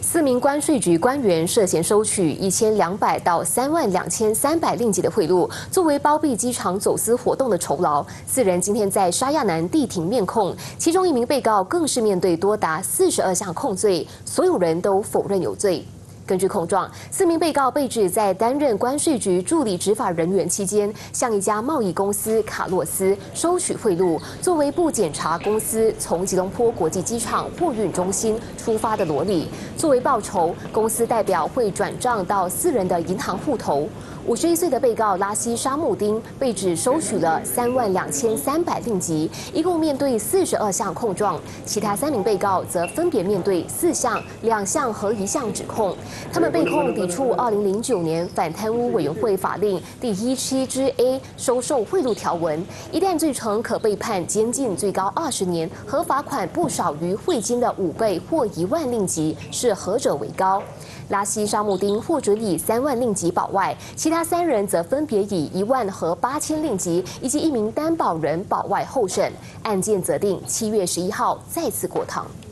4名关税局官员涉嫌收取1200到32300令吉的贿赂，作为包庇机场走私活动的酬劳。4人今天在沙亚南地庭面控，其中1名被告更是面对多达42项控罪，所有人都否认有罪。 根据控状，4名被告被指在担任关税局助理执法人员期间，向一家贸易公司卡洛斯收取贿赂，作为部检查公司从吉隆坡国际机场货运中心出发的罗里。作为报酬，公司代表会转账到4人的银行户头。51岁的被告拉希沙穆丁被指收取了32300令吉，一共面对42项控状，其他3名被告则分别面对4项、2项和1项指控。 他们被控抵触2009年反贪污委员会法令第17之 A 收受贿赂条文，一旦罪成，可被判监禁最高20年，和罚款不少于汇金的5倍或1万令吉，是何者为高。拉希沙穆丁获准以3万令吉保外，其他3人则分别以1万和8000令吉，以及1名担保人保外候审。案件择定7月11号再次过堂。